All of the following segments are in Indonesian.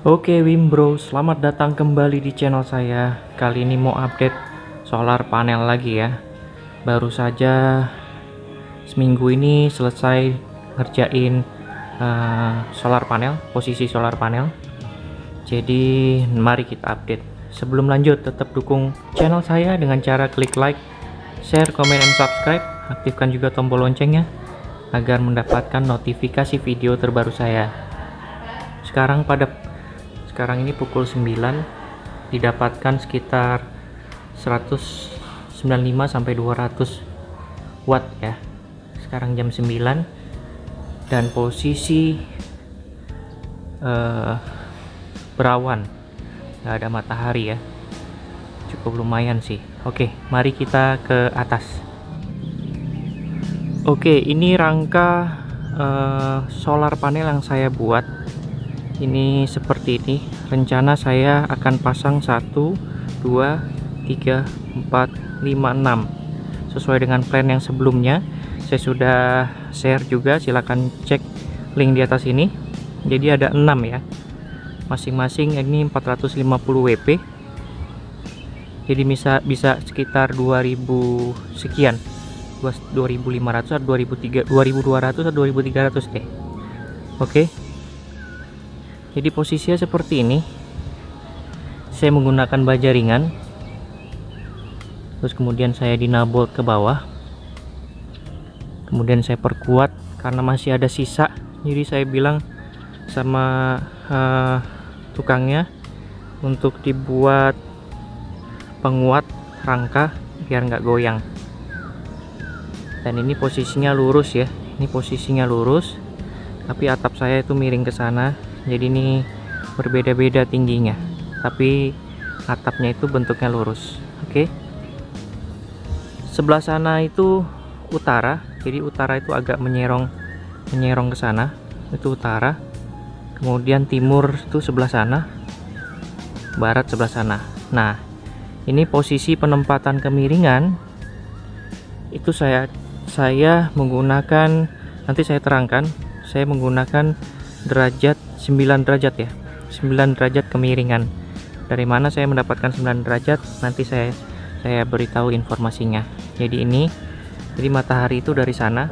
Oke Wimbro, selamat datang kembali di channel saya. Kali ini mau update solar panel lagi ya. Baru saja seminggu ini selesai ngerjain solar panel, posisi solar panel. Jadi mari kita update. Sebelum lanjut, tetap dukung channel saya dengan cara klik like, share, komen, dan subscribe. Aktifkan juga tombol loncengnya agar mendapatkan notifikasi video terbaru saya. Sekarang ini pukul 9, didapatkan sekitar 195 sampai 200 watt ya. Sekarang jam 9 dan posisi berawan, nggak ada matahari ya. Cukup lumayan sih. Oke, mari kita ke atas. Oke, ini rangka solar panel yang saya buat. Ini seperti ini. Rencana saya akan pasang 1 2 3 4 5 6 sesuai dengan plan yang sebelumnya. Saya sudah share juga, silahkan cek link di atas ini. Jadi ada 6 ya, masing-masing ini 450 WP. Jadi bisa sekitar 2000 sekian, 2500 atau 2200 atau 2300 deh. Oke. Jadi posisinya seperti ini. Saya menggunakan baja ringan, terus kemudian saya dinabol ke bawah, kemudian saya perkuat karena masih ada sisa. Jadi saya bilang sama tukangnya untuk dibuat penguat rangka biar nggak goyang. Dan ini posisinya lurus ya, ini posisinya lurus, tapi atap saya itu miring ke sana. Jadi ini berbeda-beda tingginya, tapi atapnya itu bentuknya lurus. Oke. Sebelah sana itu utara, jadi utara itu agak menyerong ke sana, itu utara. Kemudian timur itu sebelah sana, barat sebelah sana. Nah, ini posisi penempatan kemiringan itu saya menggunakan, nanti saya terangkan, saya menggunakan derajat 9 derajat ya, 9 derajat kemiringan. Dari mana saya mendapatkan 9 derajat, nanti saya beritahu informasinya. Jadi matahari itu dari sana,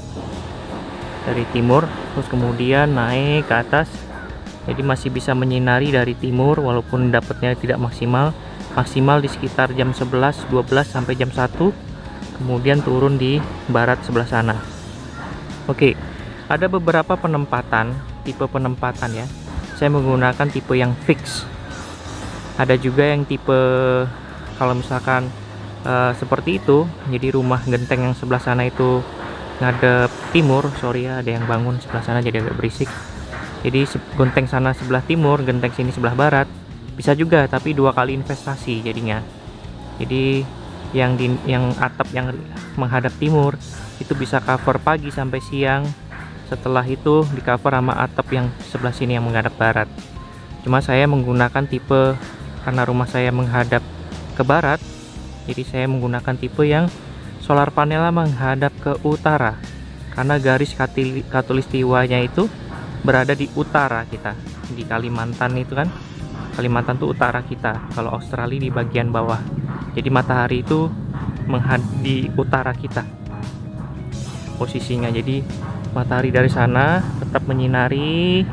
dari timur, terus kemudian naik ke atas. Jadi masih bisa menyinari dari timur walaupun dapatnya tidak maksimal di sekitar jam 11 12 sampai jam 1, kemudian turun di barat sebelah sana. Oke, ada beberapa tipe penempatan ya. Saya menggunakan tipe yang fix. Ada juga yang tipe kalau misalkan seperti itu, jadi rumah genteng yang sebelah sana itu ngadep timur. Sorry ya, ada yang bangun sebelah sana jadi agak berisik. Jadi genteng sana sebelah timur, genteng sini sebelah barat. Bisa juga, tapi 2 kali investasi jadinya. Jadi yang atap yang menghadap timur itu bisa cover pagi sampai siang. Setelah itu di cover sama atap yang sebelah sini yang menghadap barat. Cuma saya menggunakan tipe, karena rumah saya menghadap ke barat, jadi saya menggunakan tipe yang solar panelnya menghadap ke utara, karena garis khatulistiwanya itu berada di utara kita. Di Kalimantan itu kan, Kalimantan itu utara kita, kalau Australia di bagian bawah. Jadi matahari itu di utara kita posisinya. Jadi matahari dari sana tetap menyinari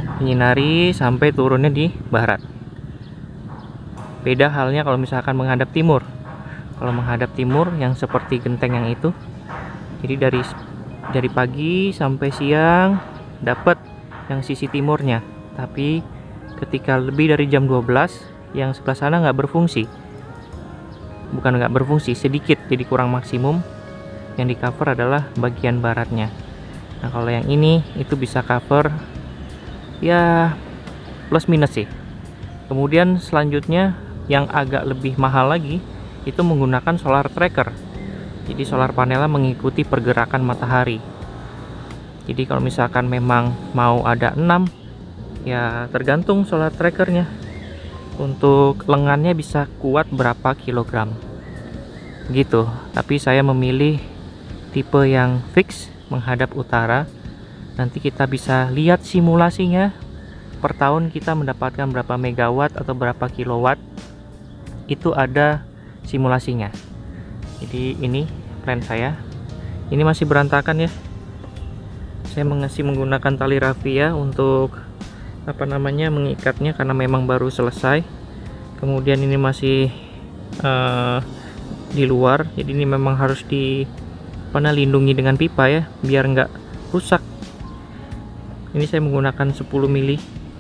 sampai turunnya di barat. Beda halnya kalau misalkan menghadap timur. Kalau menghadap timur yang seperti genteng yang itu, jadi dari pagi sampai siang dapat yang sisi timurnya, tapi ketika lebih dari jam 12 yang sebelah sana nggak berfungsi. Bukan nggak berfungsi, sedikit, jadi kurang maksimum. Yang di cover adalah bagian baratnya. Nah, kalau yang ini itu bisa cover ya plus minus sih. Kemudian selanjutnya yang agak lebih mahal lagi itu menggunakan solar tracker. Jadi solar panelnya mengikuti pergerakan matahari. Jadi kalau misalkan memang mau ada 6, ya tergantung solar trackernya. Untuk lengannya bisa kuat berapa kilogram gitu. Tapi saya memilih tipe yang fix menghadap utara. Nanti kita bisa lihat simulasinya per tahun kita mendapatkan berapa megawatt atau berapa kilowatt, itu ada simulasinya. Jadi ini plan saya. Ini masih berantakan ya. Saya menggunakan tali rafia untuk mengikatnya karena memang baru selesai. Kemudian ini masih di luar, jadi ini memang harus lindungi dengan pipa ya, biar nggak rusak. Ini saya menggunakan 10 mili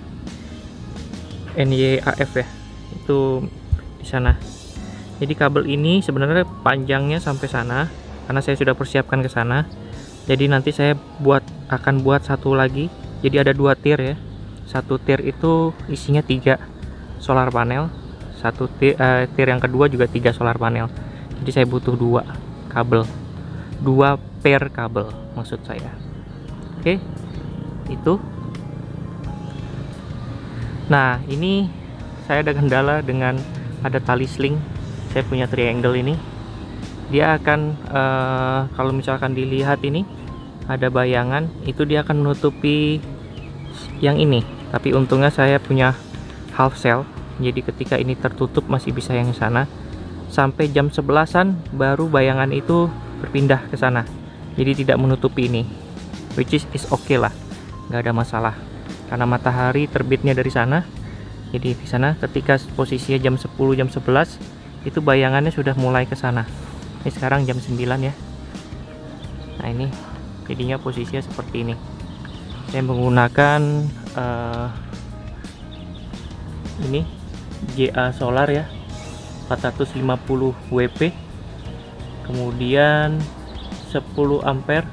NYAF ya, itu di sana. Jadi kabel ini sebenarnya panjangnya sampai sana, karena saya sudah persiapkan ke sana. Jadi nanti saya akan buat satu lagi. Jadi ada 2 tier ya. Satu tier itu isinya 3 solar panel. Tier yang kedua juga 3 solar panel. Jadi saya butuh 2 kabel, 2 pair kabel maksud saya. Oke, itu. Nah, ini saya ada kendala dengan ada tali sling. Saya punya triangle ini. Dia akan kalau misalkan dilihat ini ada bayangan, itu dia akan menutupi yang ini. Tapi untungnya saya punya half cell. Jadi ketika ini tertutup masih bisa yang sana. Sampai jam 11-an baru bayangan itu berpindah ke sana. Jadi tidak menutupi ini. Which is okay lah. Nggak ada masalah. Karena matahari terbitnya dari sana. Jadi di sana ketika posisinya jam 10, jam 11 itu bayangannya sudah mulai ke sana. Ini sekarang jam 9 ya. Nah, ini jadinya posisinya seperti ini. Saya menggunakan ini JA Solar ya, 450 WP, kemudian 10 ampere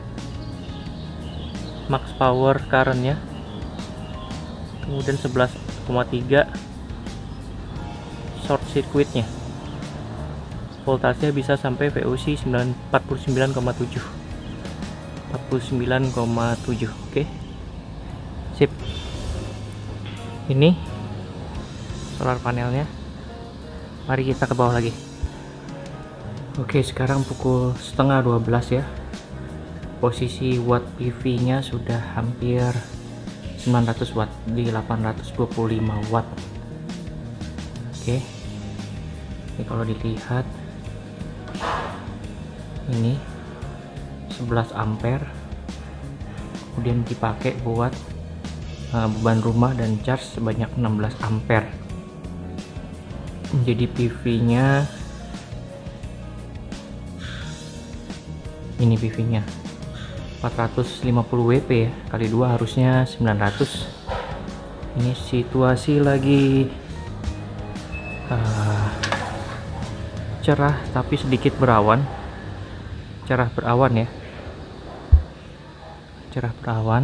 max power current-nya, kemudian 11,3 short circuit-nya. Voltasenya bisa sampai VOC 49,7. Oke. Sip. Ini solar panelnya. Mari kita ke bawah lagi. Oke, sekarang pukul setengah 12 ya. Posisi watt PV-nya sudah hampir 900 watt di 825 watt. Oke. Ini kalau dilihat ini 11 ampere, kemudian dipakai buat beban rumah dan charge sebanyak 16 ampere. Jadi PV-nya ini, PV-nya 450 WP ya, kali 2 harusnya 900. Ini situasi lagi cerah tapi sedikit berawan. Cerah berawan ya, cerah berawan.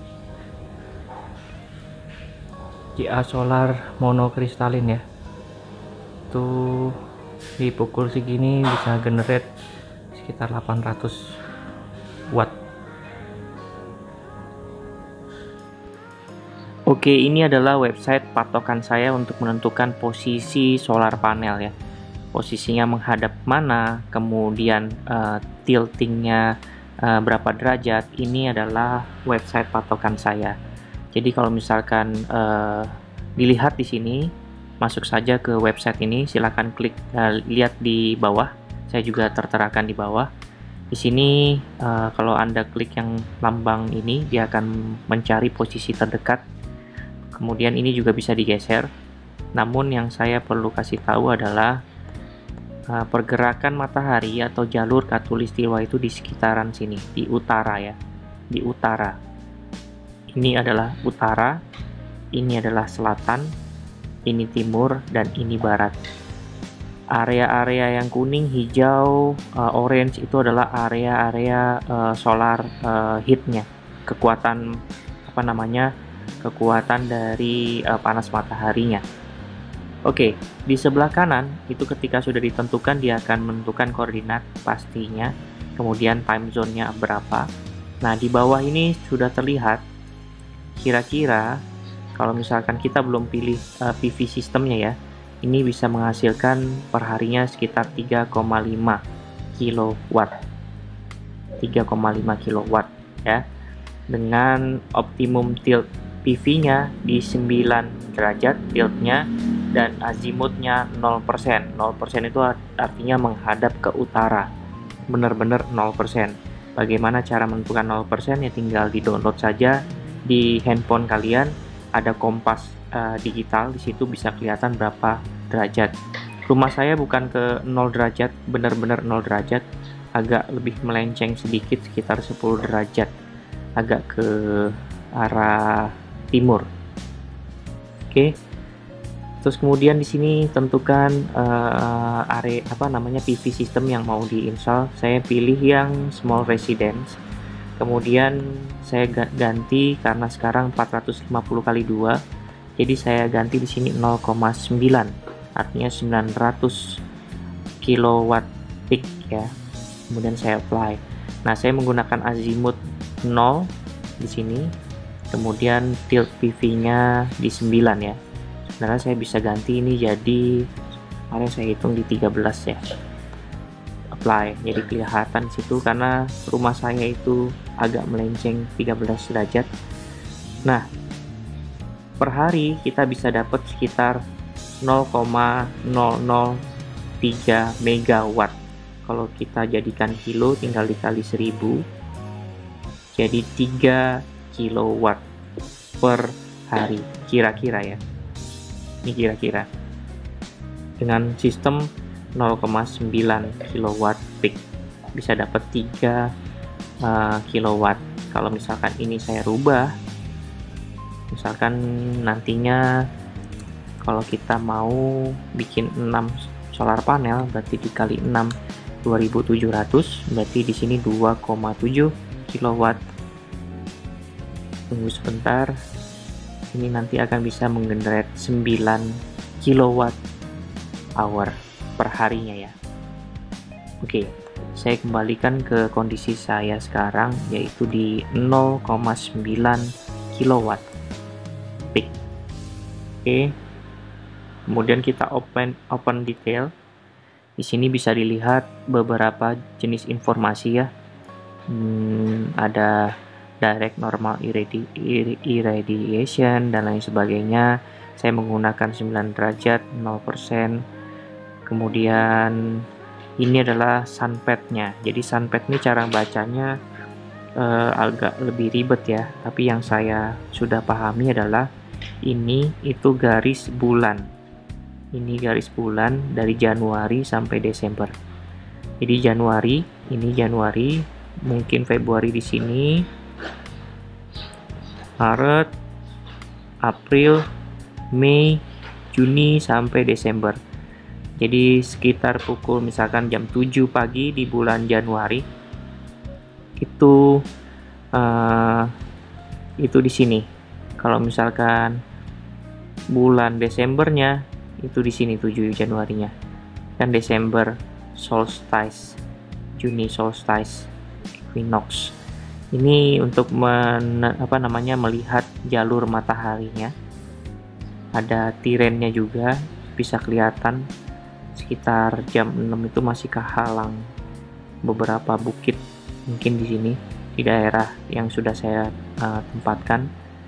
JA Solar monokristalin ya, itu di pukul segini bisa generate sekitar 800 watt. Oke, ini adalah website patokan saya untuk menentukan posisi solar panel ya. Posisinya menghadap mana, kemudian tiltingnya berapa derajat. Ini adalah website patokan saya. Jadi kalau misalkan dilihat di sini, masuk saja ke website ini, silakan klik lihat di bawah. Saya juga terterakan di bawah. Di sini kalau Anda klik yang lambang ini, dia akan mencari posisi terdekat. Kemudian ini juga bisa digeser. Namun yang saya perlu kasih tahu adalah pergerakan matahari atau jalur khatulistiwa itu di sekitaran sini, di utara ya, di utara. Ini adalah utara, ini adalah selatan, ini timur, dan ini barat. Area-area yang kuning, hijau, orange itu adalah area-area solar heatnya, kekuatan kekuatan dari panas mataharinya. Oke, di sebelah kanan itu ketika sudah ditentukan dia akan menentukan koordinat pastinya, kemudian time zone-nya berapa. Nah, di bawah ini sudah terlihat kira-kira kalau misalkan kita belum pilih PV sistemnya ya, ini bisa menghasilkan perharinya sekitar 3,5 kilowatt. 3,5 kilowatt ya. Dengan optimum tilt PV-nya di 9 derajat tiltnya, dan azimutnya 0%. 0% itu artinya menghadap ke utara, benar-benar 0%. Bagaimana cara menentukan 0%? Ya tinggal di download saja di handphone kalian, ada kompas digital, di situ bisa kelihatan berapa derajat. Rumah saya bukan ke 0 derajat, benar-benar 0 derajat, agak lebih melenceng sedikit, sekitar 10 derajat, agak ke arah timur. Oke. Terus kemudian di sini tentukan area PV system yang mau diinstal. Saya pilih yang small residence. Kemudian saya ganti karena sekarang 450 kali 2. Jadi saya ganti di sini 0,9. Artinya 900 kilowatt peak ya. Kemudian saya apply. Nah, saya menggunakan azimut 0 di sini. Kemudian tilt PV-nya di 9 ya. Sebenarnya saya bisa ganti ini jadi, kemarin saya hitung di 13 ya. Apply, jadi kelihatan situ karena rumah saya itu agak melenceng 13 derajat. Nah, per hari kita bisa dapat sekitar 0,003 megawatt. Kalau kita jadikan kilo tinggal dikali 1000, jadi 3 kilowatt per hari kira-kira ya. Ini kira-kira dengan sistem 0,9 kilowatt peak bisa dapat 3 kilowatt. Kalau misalkan ini saya rubah, misalkan nantinya kalau kita mau bikin 6 solar panel, berarti dikali 6 2700, berarti di sini 2,7 kilowatt. Tunggu sebentar, ini nanti akan bisa menggenerate 9 kilowatt hour per harinya ya. Oke, saya kembalikan ke kondisi saya sekarang, yaitu di 0,9 kilowatt peak. Oke, kemudian kita open detail. Di sini bisa dilihat beberapa jenis informasi ya. Ada direct normal irradiation dan lain sebagainya. Saya menggunakan 9 derajat 0%. Kemudian ini adalah sunpad-nya. Jadi sunpad ini cara bacanya agak lebih ribet ya, tapi yang saya sudah pahami adalah ini itu garis bulan. Ini garis bulan dari Januari sampai Desember. Jadi Januari, ini Januari, mungkin Februari di sini, Maret, April, Mei, Juni sampai Desember. Jadi sekitar pukul misalkan jam 7 pagi di bulan Januari itu di sini. Kalau misalkan bulan Desembernya itu di sini 7 Januarinya. Dan Desember solstice, Juni solstice, equinox. Ini untuk melihat jalur mataharinya. Ada tirennya juga, bisa kelihatan sekitar jam 6 itu masih kehalang beberapa bukit mungkin di sini di daerah yang sudah saya tempatkan.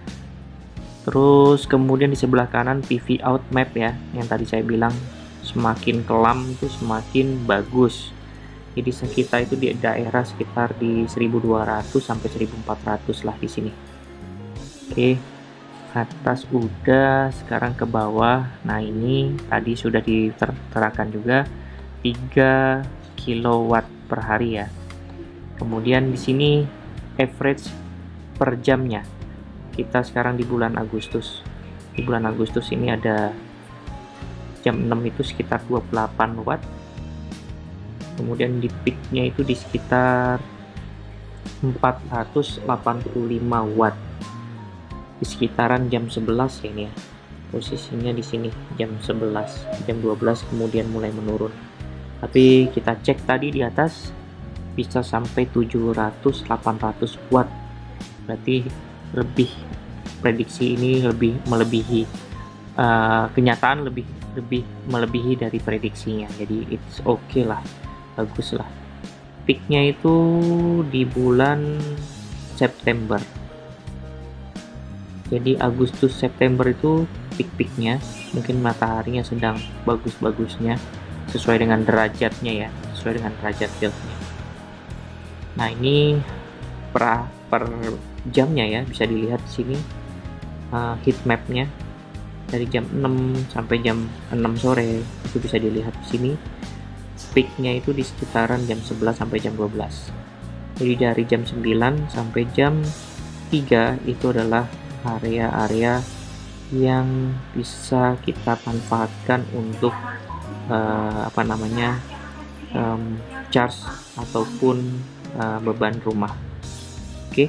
Terus kemudian di sebelah kanan PV out map ya, yang tadi saya bilang semakin kelam itu semakin bagus. Jadi kita itu di daerah sekitar di 1200 sampai 1400 lah di sini. Oke, atas udah, sekarang ke bawah. Nah, ini tadi sudah diterterakan juga 3 kilowatt per hari ya. Kemudian di sini average per jamnya. Kita sekarang di bulan Agustus. Di bulan Agustus ini ada jam 6 itu sekitar 28 watt. Kemudian di peaknya itu di sekitar 485 watt di sekitaran jam 11 ya, ini ya. Posisinya di sini jam 11, jam 12 kemudian mulai menurun. Tapi kita cek tadi di atas bisa sampai 700-800 watt. Berarti lebih, prediksi ini lebih melebihi kenyataan, lebih melebihi dari prediksinya. Jadi it's okay lah, bagus lah. Peaknya itu di bulan September. Jadi Agustus September itu peak-peaknya, mungkin mataharinya sedang bagus-bagusnya sesuai dengan derajatnya ya, sesuai dengan derajat fieldnya. Nah ini per jamnya ya, bisa dilihat di sini heat mapnya dari jam 6 sampai jam 6 sore itu bisa dilihat di sini. Peaknya itu di sekitaran jam 11 sampai jam 12. Jadi dari jam 9 sampai jam 3 itu adalah area-area yang bisa kita manfaatkan untuk charge ataupun beban rumah. Oke,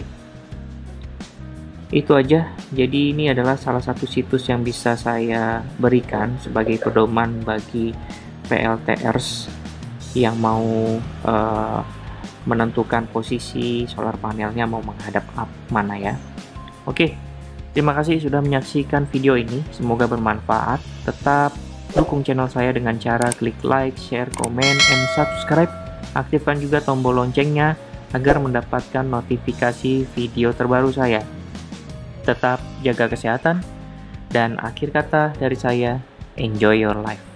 itu aja. Jadi ini adalah salah satu situs yang bisa saya berikan sebagai pedoman bagi PLTers yang mau menentukan posisi solar panelnya mau menghadap mana ya. Oke, terima kasih sudah menyaksikan video ini, semoga bermanfaat. Tetap dukung channel saya dengan cara klik like, share, komen, and subscribe. Aktifkan juga tombol loncengnya agar mendapatkan notifikasi video terbaru saya. Tetap jaga kesehatan, dan akhir kata dari saya, enjoy your life.